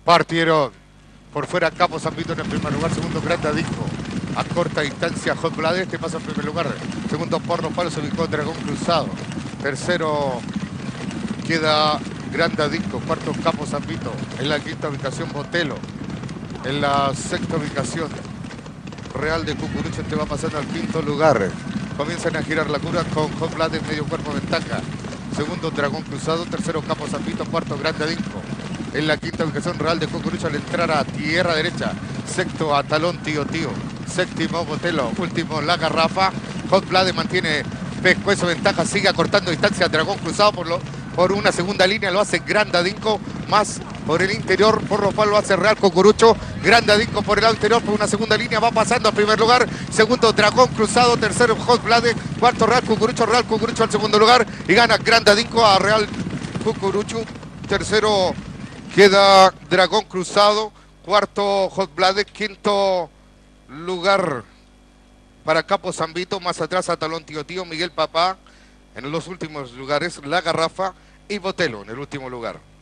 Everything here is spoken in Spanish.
Partieron por fuera Capo Zambito en el primer lugar, segundo Grandadisco. A corta distancia Hot Blood, este pasa en primer lugar. Segundo Porro Palo, se ubicó Dragón Cruzado. Tercero queda Grandadisco. Cuarto Capo Zambito. En la quinta ubicación Botelo. En la sexta ubicación Real de Cucurucho, este va pasando al quinto lugar. Comienzan a girar la cura con Hot Blood en medio cuerpo ventaja. Segundo Dragón Cruzado, tercero Capo Zambito, cuarto Grandadisco. En la quinta ubicación Real de Cucurucho al entrar a tierra derecha. Sexto a Talón Tío Tío. Séptimo Botelo. Último La Garrafa. Hot Blood mantiene pescuezo ventaja. Sigue acortando distancia. Dragón Cruzado por una segunda línea. Lo hace Grandadisco. Más por el interior. Porro Palo lo hace Real Cucurucho. Grandadisco por el lado interior. Por una segunda línea. Va pasando al primer lugar. Segundo Dragón Cruzado. Tercero Hot Blood. Cuarto Real Cucurucho. Real Cucurucho al segundo lugar. Y gana Grandadisco a Real Cucurucho. Tercero queda Dragón Cruzado, cuarto Hot Blood, quinto lugar para Capo Zambito, más atrás a Talón Tío Tío, Miguel Papá, en los últimos lugares La Garrafa y Botelo en el último lugar.